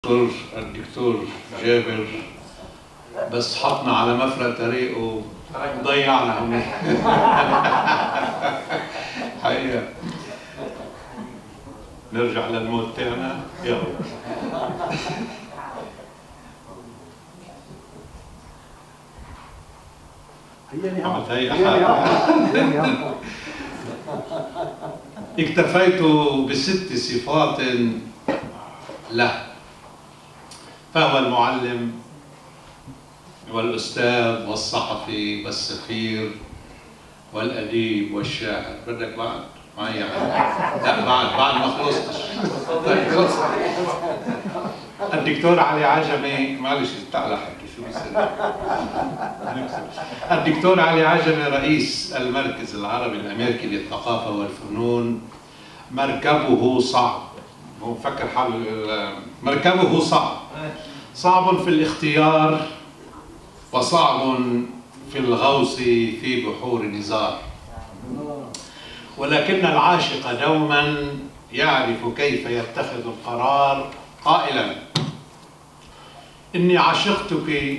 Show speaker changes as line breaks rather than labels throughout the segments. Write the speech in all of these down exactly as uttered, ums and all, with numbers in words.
الدكتور الدكتور جابر بس حطنا على مفرق طريقه وضيعنا هونيك. حقيقة نرجع للموت تاعنا. يلا عملت هي حاجة. اكتفيت بست صفات له، فهو المعلم والأستاذ والصحفي والسفير والأديب والشاعر. بدك بعد؟ معي يعني؟ لا بعد بعد ما خلصتش. طيب خلص. الدكتور علي عجمي، معلش تعال حكي شو بيصير. الدكتور علي عجمي رئيس المركز العربي الأمريكي للثقافة والفنون. مركبه صعب، هو مفكر حاله مركبه صعب، صعب في الاختيار وصعب في الغوص في بحور نزار، ولكن العاشق دوما يعرف كيف يتخذ القرار قائلا: إني عشقتك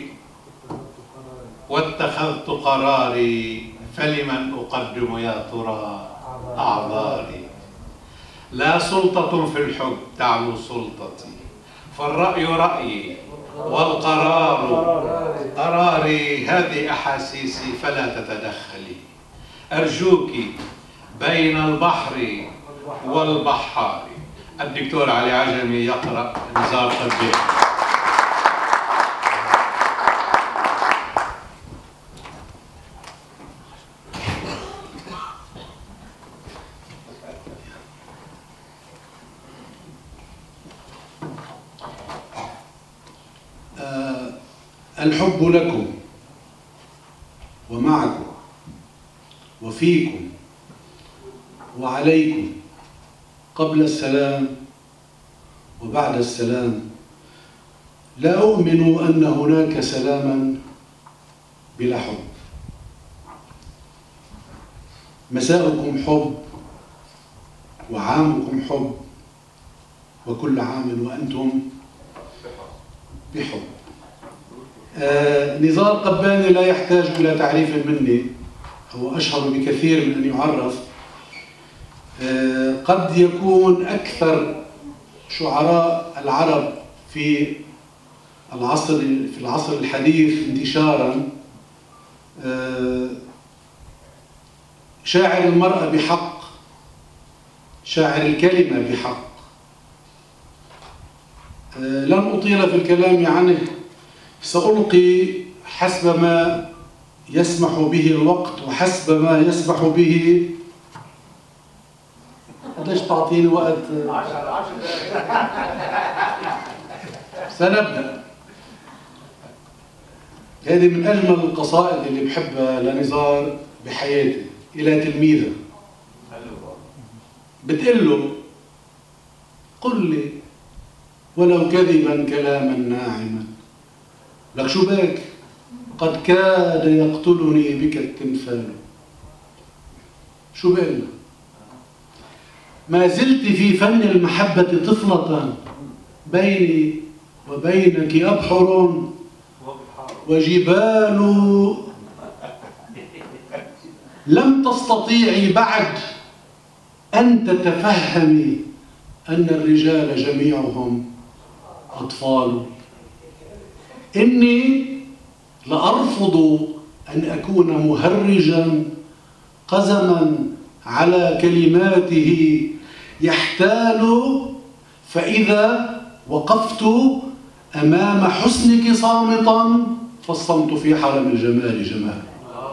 واتخذت قراري، فلمن أقدم يا ترى أعذاري؟ لا سلطة في الحب تعلو سلطتي، فالرأي رأيي والقرار قراري، هذه أحاسيسي فلا تتدخلي، أرجوك بين البحر والبحار. الدكتور علي عجمي يقرأ نزار قبيل. الحب لكم ومعكم وفيكم وعليكم، قبل السلام وبعد السلام. لا أؤمن أن هناك سلاما بلا حب. مساءكم حب وعامكم حب، وكل عام وأنتم بحب. آه نزار قباني لا يحتاج إلى تعريف مني، هو أشهر بكثير من أن يعرف. آه قد يكون أكثر شعراء العرب في العصر في العصر الحديث انتشارا. آه شاعر المرأة بحق، شاعر الكلمة بحق. آه لن أطيل في الكلام عنه، سألقي حسب ما يسمح به الوقت وحسب ما يسمح به. قديش تعطيني وقت؟ سنبدأ. هذه من أجمل القصائد اللي بحبها لنزار بحياتي، إلى تلميذه بتقول له: قل لي ولو كذبا كلاما ناعما، لك شو بك؟ قد كاد يقتلني بك التمثال. شو بقول؟ ما زلت في فن المحبة طفلة، بيني وبينك أبحر وجبال، لم تستطيعي بعد أن تتفهمي أن الرجال جميعهم أطفال. إني لأرفض أن أكون مهرجا قزما على كلماته يحتال، فإذا وقفت أمام حسنك صامتا، فالصمت في حرم الجمال جمال.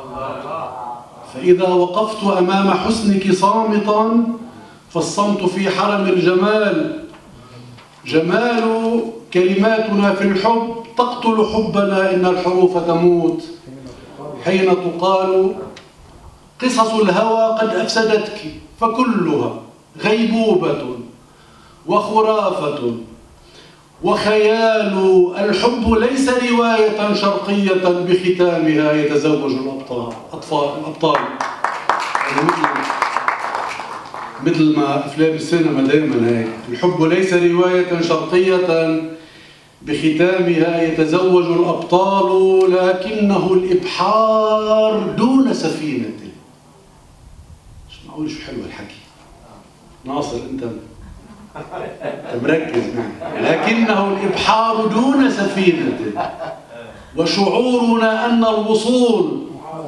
فإذا وقفت أمام حسنك صامتا، فالصمت في حرم الجمال جمال. كلماتنا في الحب تقتل حبنا، إن الحروف تموت حين تقال. قصص الهوى قد أفسدتك، فكلها غيبوبة وخرافة وخيال. الحب ليس رواية شرقية بختامها يتزوج الأبطال أطفال الأبطال، مثل ما أفلام السينما دائما هيك. الحب ليس رواية شرقية
بختامها يتزوج الأبطال لكنه الإبحار دون سفينة. مش معقول، شو حلو الحكي. ناصر أنت مركز معي. لكنه الإبحار دون سفينة، وشعورنا أن الوصول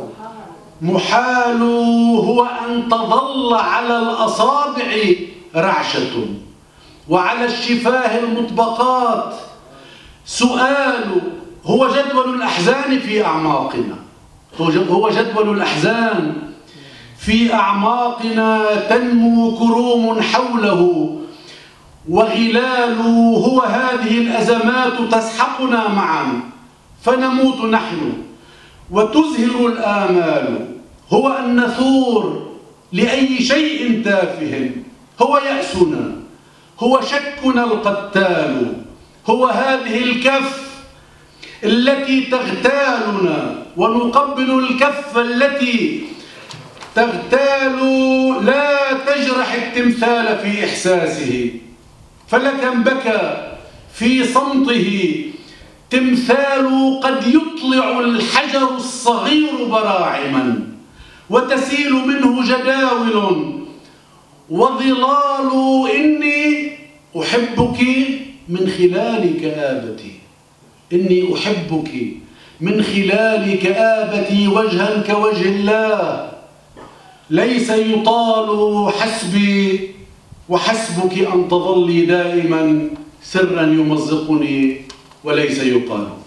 محال هو أن تظل على الأصابع رعشة وعلى الشفاه المطبقات سؤال. هو جدول الأحزان في أعماقنا، هو جدول الأحزان في أعماقنا تنمو كروم حوله، وغلال هو هذه الأزمات تسحقنا معا فنموت نحن وتزهر الآمال. هو أن نثور لأي شيء تافه، هو يأسنا، هو شكنا القتال، هو هذه الكف التي تغتالنا ونقبل الكف التي تغتال لا تجرح التمثال في إحساسه. فلكم بكى في صمته تمثال قد يطلع الحجر الصغير براعما وتسيل منه جداول وظلال. إني أحبك من خلال كآبتي، إني أحبك من خلال كآبتي وجها كوجه الله. ليس يطال حسبي وحسبك أن تظلي دائما سرا يمزقني وليس يقال.